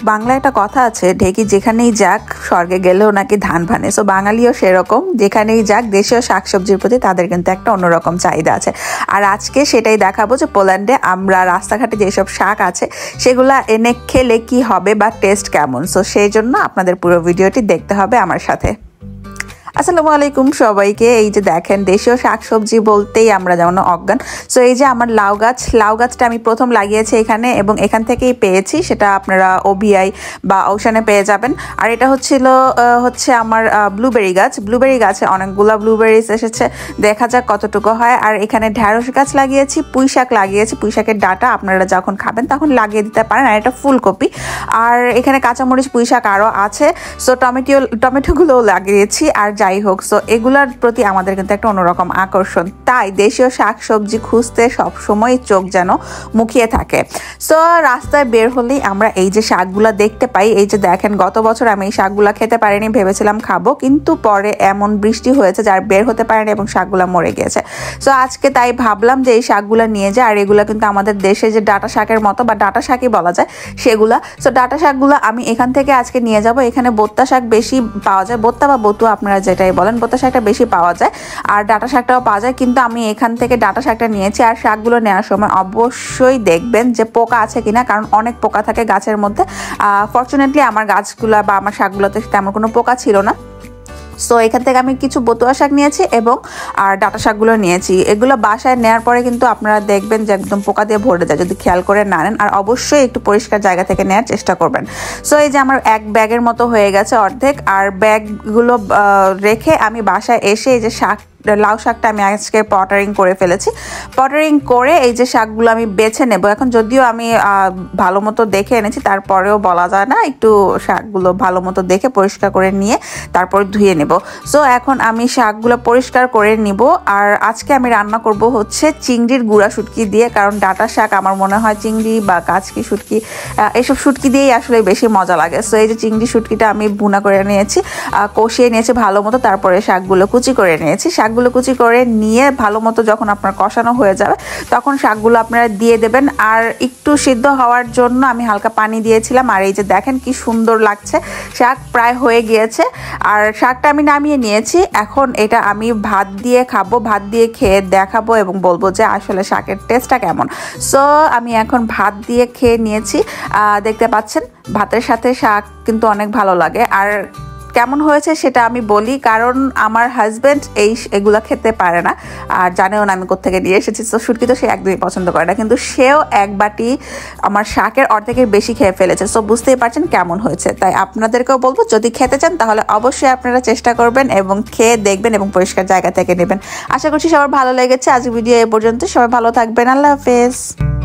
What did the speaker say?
বাংলায় একটা কথা আছে, ঢেকি যেখানেই যাক স্বর্গে গেলেও নাকি ধান ভানে। সো বাঙালিও সেরকম, যেখানেই যাক দেশীয় শাকসবজির প্রতি তাদের কিন্তু একটা অন্যরকম চাহিদা আছে। আর আজকে সেটাই দেখাবো যে পোল্যান্ডে আমরা রাস্তাঘাটে যেসব শাক আছে সেগুলা এনে খেলে কি হবে বা টেস্ট কেমন। সো সেই জন্য আপনাদের পুরো ভিডিওটি দেখতে হবে আমার সাথে। আসসালামু আলাইকুম সবাইকে। এই যে দেখেন, দেশীয় শাকসবজি বলতেই আমরা যেমন অজ্ঞান। সো এই যে আমার লাউ গাছটা আমি প্রথম লাগিয়েছি এখানে, এবং এখান থেকেই পেয়েছি। সেটা আপনারা ওবিআই বা ওশানে পেয়ে যাবেন। আর এটা হচ্ছে আমার ব্লুবেরি গাছে অনেকগুলো ব্লুবেরিজ এসেছে, দেখা যাক কতটুকু হয়। আর এখানে ঢ্যাঁড়স গাছ লাগিয়েছি, পুঁই শাক লাগিয়েছি, পুঁই শাকের ডাটা আপনারা যখন খাবেন তখন লাগিয়ে দিতে পারেন। আর এটা ফুলকপি। আর এখানে কাঁচামরিচ, পুঁই শাক আরও আছে। সো টমেটোগুলোও লাগিয়েছি। আর যাই হোক, সো এগুলার প্রতি আমাদের কিন্তু একটা অন্যরকম আকর্ষণ, তাই দেশীয় শাকসবজি খুঁজতে সবসময় চোখ যেন মুখিয়ে থাকে। সো রাস্তায় বের হলেই আমরা এই যে শাকগুলা দেখতে পাই। এই যে দেখেন, গত বছর আমি এই শাকগুলা খেতে পারিনি, ভেবেছিলাম খাবো, কিন্তু পরে এমন বৃষ্টি হয়েছে যার বের হতে পারেনি এবং শাকগুলা মরে গিয়েছে। সো আজকে তাই ভাবলাম যে এই শাকগুলা নিয়ে যায়। আর এগুলা কিন্তু আমাদের দেশে যে ডাঁটা শাকের মতো, বা ডাঁটা শাকই বলা যায় সেগুলা। সো ডাঁটা শাকগুলা আমি এখান থেকে আজকে নিয়ে যাব। এখানে বোত্তা শাক বেশি পাওয়া যায়, বোত্তা বা বতুয়া আপনারা যেটাই বলেন, বোত্তা শাকটা বেশি পাওয়া যায়। আর ডাঁটা শাকটাও পাওয়া যায়, কিন্তু আমি এখান থেকে ডাঁটা শাকটা নিয়েছি। আর শাকগুলো নেওয়ার সময় অবশ্যই দেখবেন যে পোকা আছে কিনা, কারণ অনেক পোকা থাকে গাছের মধ্যে। ফরচুনেটলি আমার গাছগুলা বা আমার শাকগুলোতে তেমন কোনো পোকা ছিল না। সো এখান থেকে আমি কিছু বতুয়া শাক নিয়েছি এবং আর ডাঁটা শাকগুলো নিয়েছি। এগুলো বাসায় নেওয়ার পরে কিন্তু আপনারা দেখবেন যে একদম পোকা দিয়ে ভরে যায় যদি খেয়াল করে না নেন। আর অবশ্যই একটু পরিষ্কার জায়গা থেকে নেওয়ার চেষ্টা করবেন। সো এই যে আমার এক ব্যাগের মতো হয়ে গেছে অর্ধেক। আর ব্যাগগুলো রেখে আমি বাসায় এসে এই যে লাউ শাকটা আমি আজকে পটারিং করে ফেলেছি। পটারিং করে এই যে শাকগুলো আমি বেছে নেব এখন। যদিও আমি ভালো মতো দেখে এনেছি, তারপরেও বলা যায় না, একটু শাকগুলো ভালো মতো দেখে পরিষ্কার করে নিয়ে তারপর ধুয়ে নেব। সো এখন আমি শাকগুলো পরিষ্কার করে নিব। আর আজকে আমি রান্না করব হচ্ছে চিংড়ির গুঁড়া শুটকি দিয়ে, কারণ ডাঁটা শাক আমার মনে হয় চিংড়ি বা কাচকি শুটকি, এইসব শুটকি দিয়েই আসলে বেশি মজা লাগে। সো এই যে চিংড়ি শুটকিটা আমি ভুনা করে নিয়েছি, কষিয়ে নিয়েছি ভালো মতো, তারপরে শাকগুলো কুচি করে নিয়েছি। শাকগুলো কুচি করে নিয়ে ভালো মতো যখন আপনার কষানো হয়ে যাবে তখন শাকগুলো আপনারা দিয়ে দেবেন। আর একটু সিদ্ধ হওয়ার জন্য আমি হালকা পানি দিয়েছিলাম। আর এই যে দেখেন কি সুন্দর লাগছে, শাক প্রায় হয়ে গিয়েছে। আর শাকটা আমি নামিয়ে নিয়েছি। এখন এটা আমি ভাত দিয়ে খাবো, ভাত দিয়ে খেয়ে দেখাবো এবং বলবো যে আসলে শাকের টেস্টটা কেমন। সো আমি এখন ভাত দিয়ে খেয়ে নিয়েছি। দেখতে পাচ্ছেন ভাতের সাথে শাক কিন্তু অনেক ভালো লাগে। আর কেমন হয়েছে সেটা আমি বলি, কারণ আমার হাজব্যান্ড এগুলা খেতে পারে না, আর জানেও না আমি কোত্থেকে নিয়ে এসেছি। তো শুটকি তো সে একদমই পছন্দ করে না, কিন্তু সেও এক বাটি আমার শাকের অর্ধেকের বেশি খেয়ে ফেলেছে। সো বুঝতেই পারছেন কেমন হয়েছে। তাই আপনাদেরকেও বলবো, যদি খেতে চান তাহলে অবশ্যই আপনারা চেষ্টা করবেন এবং খেয়ে দেখবেন এবং পরিষ্কার জায়গা থেকে নেবেন। আশা করছি সবার ভালো লেগেছে। আজ ভিডিও এ পর্যন্ত। সবাই ভালো থাকবেন। আল্লাহ হাফেজ।